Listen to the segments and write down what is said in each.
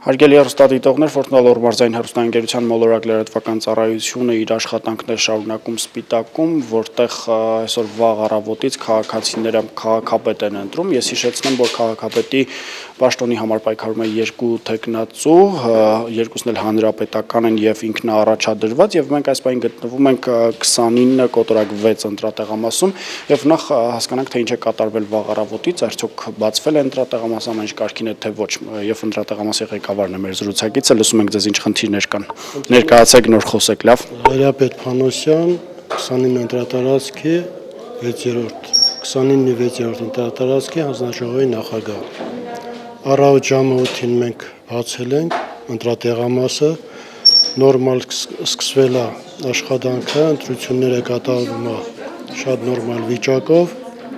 Հարգելի հեռուստադիտողներ, Ֆորտնալ Մարզային հեռուստաընկերության մոլորակ լրատվական ծառայությունը իր աշխատանքն է շարունակում Սպիտակում, որտեղ այսօր վաղ առավոտից քաղաքացիները քաղաքապետ են ընտրում։ Ես հիշեցնեմ, որ քաղաքապետի պաշտոնի համար պայքարում է երկու թեկնածու, երկուսն էլ հանրապետական են եւ ինքնաառաջադրված, եւ մենք այս պահին գտնվում ենք 29 կոտորակ 6 ընտրատեղամասում եւ նախ հասկանանք, թե ինչ է կատարվել վաղ առավոտից, արդյոք բացվել է ընտրատեղամասը ամեն ինչ կարգին է, թե ոչ, եւ ընտրատեղամասի ղեկավարն է մեր զրուցակիցը, լսում ենք ձեզ ինչ խնդիրներ կան։ Ներկայացեք, նոր խոսեք, լավ։ Հայրապետ Փանոսյան, 29 ընտրատարածքի 6-րդ, 29-ի 6-րդ ընտրատարածքի հանձնաժողովի նախագահ։ Առավոտ ժամը 8-ին մենք բացել ենք ընտրատեղամասը, նորմալ սկսվել է աշխատանքը, ընտրությունները կատարվում է շատ նորմալ վիճակով,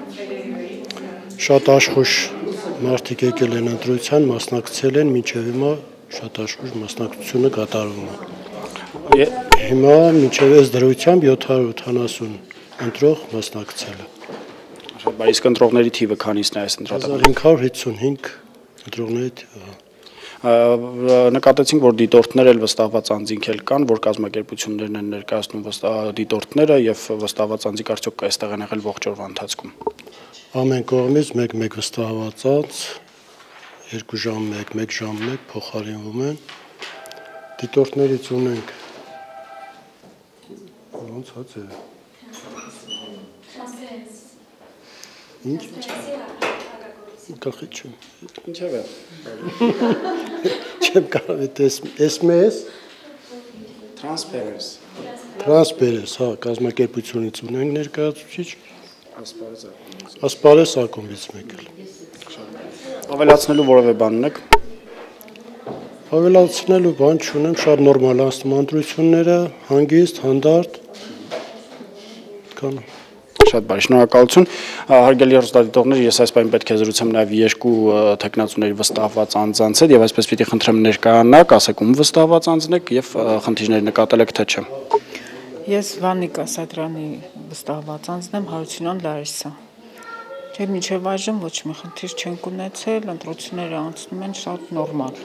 շատ աշխույժ մարդիկ եկել են ընտրության, մասնակցել են, մինչև հիմա շատ աշխույժ մասնակցությունը կատարվում է։ Հիմա մինչև այս դրությամբ 780 ընտրող մասնակցել է։ Իսկ ընտրողների թիվը քանիսն է այս ընտրատեղամասում։ 1555 ընտրողների թիվը։ Նկատեցինք, որ դիտորդներ էլ վստահված անձինք էլ կան, որ կազմակերպություններն են ներկայացնում դիտորդները եւ վստահված անձինք արդյոք այստեղ են եղել ողջ օրվա ընթացքում։ Ամեն կողմից մեկ վստահված անձ 2 ժամ 1 ժամ 1 փոխարինվում են։ Դիտորդներից ունենք ոնց հացե։ Ինչ։ Գլխի չեմ։ Ինչև է։ Չեմ կարող SMS Transparency, հա, կազմակերպությունից ունենք ներկայացուցիչ։ Ասպարես ակումբից մեկ էլ։ Ավելացնելու որևէ բան ունեք։ Ավելացնելու բան չունեմ, շատ նորմալ անցնում ընտրությունները, հանգիստ, հանդարտ։ Կան։ Շատ բարի, շնորհակալություն։ Հարգելի հեռուստադիտողներ, ես այս պահին պետք է զրուցեմ նաև երկու թեկնածուների վստահված անձանց հետ եւ այսպես պիտի խնդրեմ ներկայանաք, ասեք ում վստահված անձն եք եւ խնդիրներ նկատել եք թե չէ։ Ես Վանիկ Ասատրյանի վստահված անձն եմ, Հարությունյան Լարիսա։ Չէ, մինչև այժմ ոչ մի խնդիր չենք ունեցել, ընտրությունները անցնում են շատ նորմալ։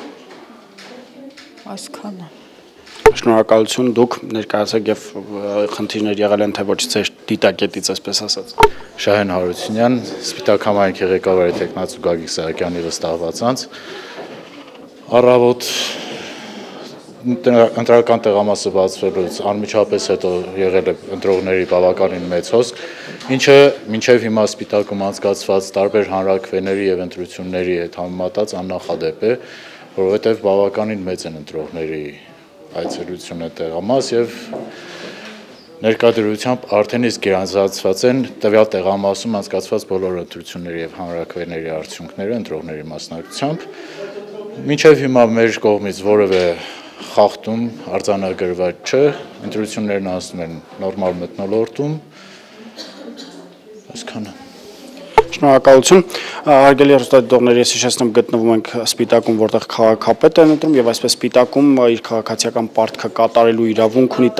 Այսքանը։ Շնորհակալություն, դուք ներկայացեք եւ խնդիրներ եղել են թե ոչ ձեր դիտակետից, այսպես ասած։ Շահեն Հարությունյան, Սպիտակ համայնքի ղեկավարի տեխնացու Գագիկ Սահակյանի վստահված անձ։ Առավոտ ընտրական տեղամասը բացվելուց անմիջապես հետո եղել է ընտրողների բավականին մեծ հոսք, ինչը մինչև հիմա Սպիտակում անցկացված տարբեր հանրաքվեների եւ ընտրությունների հետ համեմատած աննախադեպ է, որովհետեւ բավականին մեծ են ընտրողների այցելությունը տեղամաս եւ ներկայությամբ արդեն իսկ գրանցված են տվյալ տեղամասում անցկացված բոլոր ընտրությունների եւ հանրաքվեների արդյունքները ընտրողների մասնակցությամբ։ Մինչև հիմա մեր կողմից որևէ խախտում արձանագրված չէ, ընտրություններն անցնում են նորմալ մթնոլորտում։ Այսքանը։ Շնորհակալություն։ Հարգելի հեռուստադիտողներ, ես հիշեցնեմ գտնվում ենք Սպիտակում, որտեղ քաղաքապետ են ընտրում եւ այսպես Սպիտակում իր քաղաքացիական պարտքը կատարելու իրավունք ունի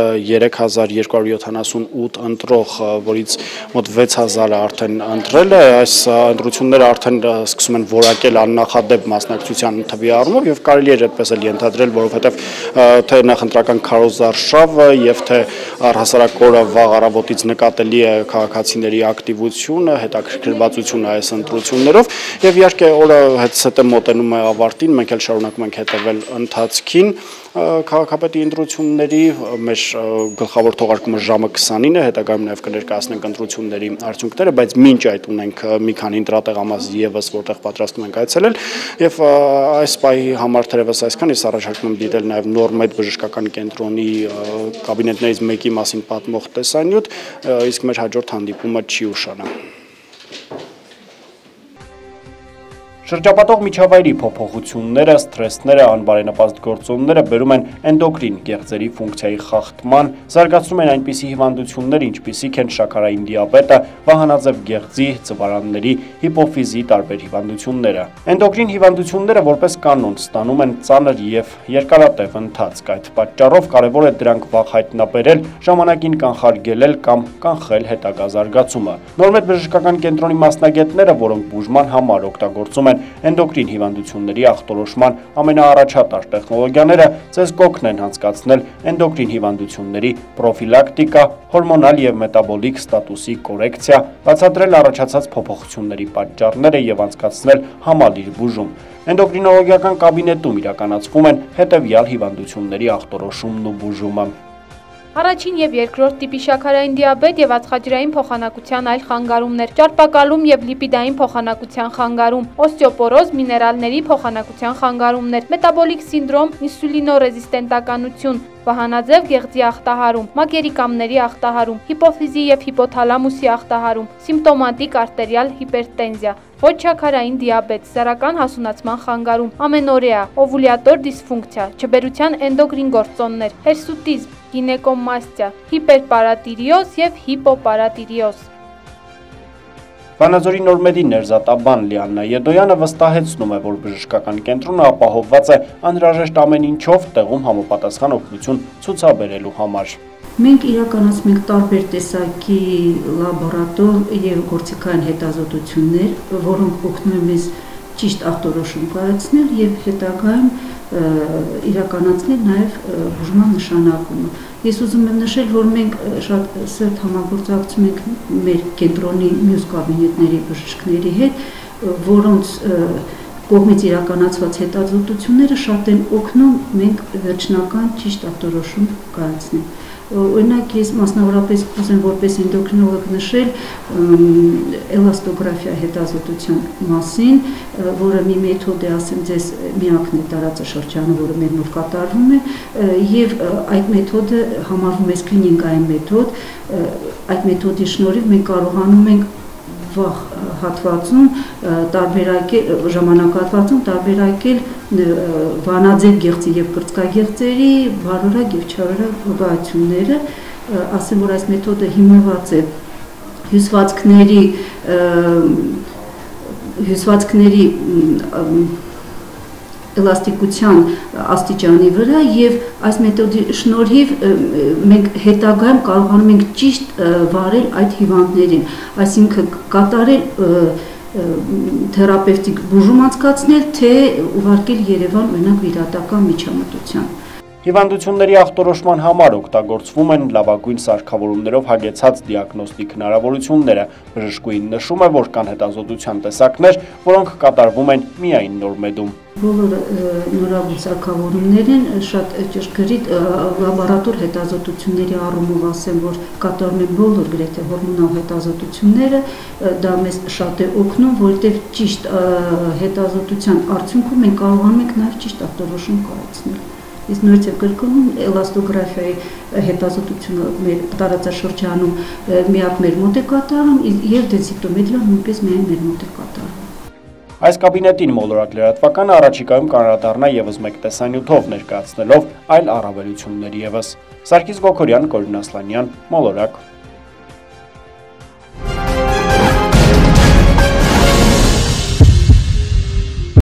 13278 ընտրող, որից մոտ 6000-ը արդեն ընտրել է, այս ընտրությունները արդեն սկսում են որակել աննախադեպ մասնակցության թվի առումով եւ կարելի է այդպես էլ ենթադրել, որովհետեւ թե նախընտրական քարոզարշավը եւ թե առհասարակ օրը վաղ առավոտից նկատելի է քաղաքացիների ակտիվությունը, հետաքրքրվածությունը այս ընտրություններով եւ իհարկե օրը հետսետը մոտենում է ավարտին, մենք էլ շարունակում ենք հետևել ընթացքին քաղաքապետի ընտրությունների, մեր գլխավոր թողարկումը ժամը 29 է, հետագայում նաև կներկայացնենք ընտրությունների արդյունքները, բայց մինչ այդ ունենք մի քանի ընտրատեղամաս եւս, որտեղ պատրաստում ենք այցելել եւ այս պահի համար թերևս այսքան, ես առաջարկում եմ դիտել նաև Նորմեդ բժշկական կենտրոնի կաբինետներից մեկի մասին պատմող տեսանյութ, իսկ մեր հաջորդ հանդիպումը չի ուշանա։ Շրջապատող միջավայրի փոփոխությունները, սթրեսները, անբարենպաստ գործոնները բերում են էնդոկրին գեղձերի ֆունկցիայի խախտման, զարգացնում են այնպիսի հիվանդություններ, ինչպիսիք են շաքարային դիաբետը, վահանաձև գեղձի, ծվարանների, հիպոֆիզի տարբեր հիվանդությունները։ Էնդոկրին հիվանդությունները որպես կանոն ստանում են ծանր եւ երկարատև ընթացք, այդ պատճառով կարևոր է դրանք վաղ հայտնաբերել, ժամանակին կանխարգելել կամ կանխել հետագա զարգացումը։ Նորմեդ բժշկական կենտրոնի մասնագետները, որոնք բուժման համար օգտագործում են են էնդոկրին հիվանդությունների ախտորոշման ամենաառաջատար տեխնոլոգիաները, ձեզ կօգնեն անցկացնել էնդոկրին հիվանդությունների պրոֆիլակտիկա, հորմոնալ և մետաբոլիկ ստատուսի կորեկցիա, բացատրել առաջացած փոփոխությունների պատճառները և անցկացնել համալիր բուժում։ Էնդոկրինոլոգիական կաբինետում իրականացվում են հետևյալ հիվանդությունների ախտորոշումն ու բուժումը։ Առաջին և երկրորդ տիպի շաքարային դիաբետ և ածխաջրային փոխանակության այլ խանգարումներ, ճարպակալում և լիպիդային փոխանակության խանգարում, օստեոպորոզ, միներալների փոխանակության խանգարումներ, մետաբոլիկ սինդրոմ, ինսուլինոռեզիստենտականություն, վահանաձև գեղձի ախտահարում, մակերիկամների ախտահարում, հիպոֆիզի և հիպոթալամուսի ախտահարում, սիմպտոմատիկ արտերիալ հիպերտենզիա, ոչ շաքարային դիաբետ, սեռական հասունացման խանգարում, ամենօրյա, օվուլյատոր դիսֆունկցիա, չբերության էնդոկրին գործոններ, հերսուտիզմ, գինեկոմաստիա, հիպերպարատիրիոզ և հիպոպարատիրիոզ։ Վանաձորի Նորմեդի ներզատաբան Լիաննա Եդոյանը վստահեցնում է, որ բժշկական կենտրոնը ապահովված է անհրաժեշտ ամեն ինչով տեղում համապատասխան օգնություն ցուցաբերելու համար։ Մենք իրականացնում ենք տարբեր տեսակի լաբորատոր և գործիքային հետազոտություններ, որոնք օգնում են մեզ ճիշտ ախտորոշում կայացնել և հետագայում իրականացնել նաև բուժման նշանակումը։ Ես ուզում եմ նշել, որ մենք շատ սերտ համագործակցում ենք մեր կենտրոնի մյուս կաբինետների բժիշկների հետ, որոնց կողմից իրականացված հետազոտությունները շատ են օգնում մենք վերջնական ճիշտ ախտորոշում կայացնել։ Օրինակ ես մասնավորապես կուզեմ որպես էնդոկրինոլոգ նշել էլաստոգրաֆիա հետազոտության մասին, որը մի մեթոդ է, ասեմ ձեզ, միակն է տարածաշրջանում, որը մեր մոտ կատարվում է, եւ այդ մեթոդը համարվում է սկրինինգային մեթոդ, այդ մեթոդի շնորհիվ մենք կարողանում ենք վաղ հատվածում ժամանակահատվածում տարբերակել վանաձև գեղձի և կրծքագեղձերի բարորակ և չարորակ վկայությունները, ասեմ, որ այս մեթոդը հիմնված է հյուսվածքների էլաստիկության աստիճանի վրա և այս մեթոդի շնորհիվ մենք հետագայում կարողանում ենք ճիշտ վարել այդ հիվանդներին, այսինքն կատարել թերապևտիկ բուժում անցկացնել, թե ուղարկել Երևան օրինակ վիրահատական միջամտության։ Հիվանդությունների ախտորոշման համար օգտագործվում են լավագույն սարքավորումներով հագեցած դիագնոստիկ հնարավորությունները։ Բժշկուհին նշում է, որ կան հետազոտության տեսակներ, որոնք կատարվում են միայն Նորմեդում։ Բոլորը նորագույն սարքավորումներ են, շատ ճշգրիտ լաբորատոր հետազոտությունների առումով ասեմ, որ կատարում են բոլոր գրեթե հորմոնալ հետազոտությունները, դա մեզ շատ է օգնում, որովհետև ճիշտ հետազոտության արդյունքում մենք կարողանում ենք նաև ճիշտ ախտորոշում կայացնել։ Ես նորից եմ կրկնում, էլաստոգրաֆիայի հետազոտությունը մեր տարածաշրջանում միակ մեր մոտ է կատարում և դենսիտոմետրիան նույնպես միայն մեր մոտ է կատարում։ Այս կաբինետին մոլորակ լրատվականը առաջիկայում կանդրադառնա ևս մեկ տեսանյութով ներկայացնելով այլ առավելություններ ևս։ Սարգիս Գոքորյան, Կորյուն Ասլանյան, Մոլորակ։